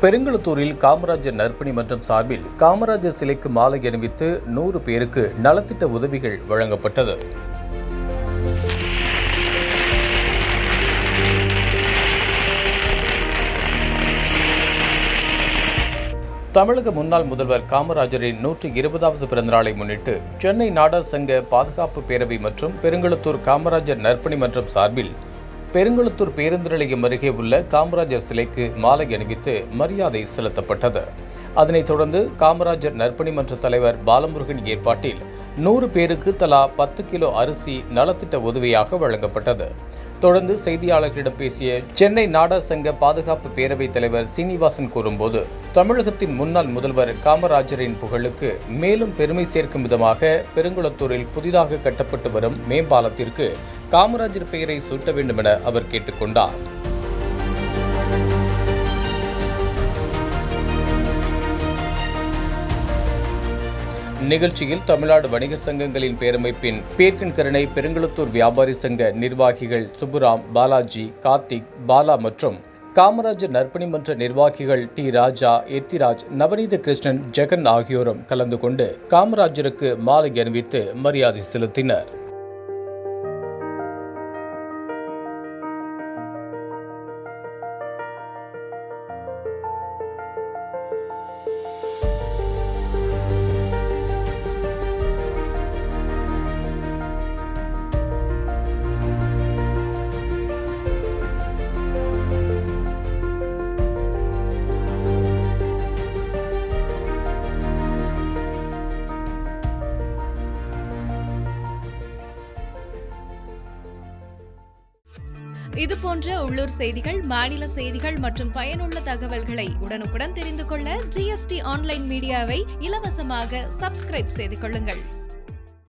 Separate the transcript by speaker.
Speaker 1: பெருங்குளத்தூரில் காமராஜர் நற்பணி மன்றம் சார்பில் காமராஜர் சிலைக்கு மாலை அணிவித்து 100 பேருக்கு நலத்திட்ட உதவிகள் வழங்கப்பட்டது. தமிழக முன்னாள் முதல்வர் காமராஜரின் 120வது பிறந்தநாளை முன்னிட்டு சென்னை நாடார் சங்க பாதுகாப்பு பேரவை மற்றும் பெருங்குளத்தூர் காமராஜர் நற்பணி மன்றம் சார்பில் பெருங்குளத்தூர் பேருந்து நிலையம் அருகே உள்ள காமராஜர் சிலைக்கு மாலை அணிவித்து மரியாதை செலுத்தப்பட்டது. அதனைத் தொடர்ந்து காமராஜர் நற்பணி மன்ற தலைவர் பாலமுருகன் ஏற்பாட்டில் 100 பேருக்கு தலா 10 கிலோ அரிசி நலத்திட்ட உதவியாக வழங்கப்பட்டது. தொடர்ந்து செய்தியாளர்களிடம் பேசிய சென்னை நாடார் சங்க பாதுகாப்பு பேரவைத் தலைவர் சீனிவாசன் கூறும்போது, தமிழகத்தின் முன்னாள் முதல்வர் காமராஜரின் புகழுக்கு மேலும் பெருமை சேர்க்கும் விதமாக பெருங்குளத்தூரில் புதிதாக கட்டப்பட்டு வரும் மேம்பாலத்திற்கு காமராஜர் பெயரை சூட்ட வேண்டும் என அவர் கேட்டுக்கொண்டார். நிகழ்ச்சியில் தமிழ்நாடு வணிகர் சங்கங்களின் பேரமைப்பின் பேர்கண்கரணை பெருங்குளத்தூர் வியாபாரி சங்க நிர்வாகிகள் சுப்புராம், பாலாஜி, கார்த்திக், பாலா மற்றும் காமராஜர் நற்பணி மன்ற நிர்வாகிகள் டி. ராஜா, எத்திராஜ், நவநீத கிருஷ்ணன், ஜெகன் ஆகியோரும் கலந்து கொண்டு காமராஜருக்கு மாலை அணிவித்து மரியாதை செலுத்தினர்.
Speaker 2: இதுபோன்ற உள்ளூர் செய்திகள், மாநில செய்திகள் மற்றும் பயனுள்ள தகவல்களை உடனுக்குடன் தெரிந்து கொள்ள GST ஆன்லைன் மீடியாவை இலவசமாக சப்ஸ்கிரைப் செய்து கொள்ளுங்கள்.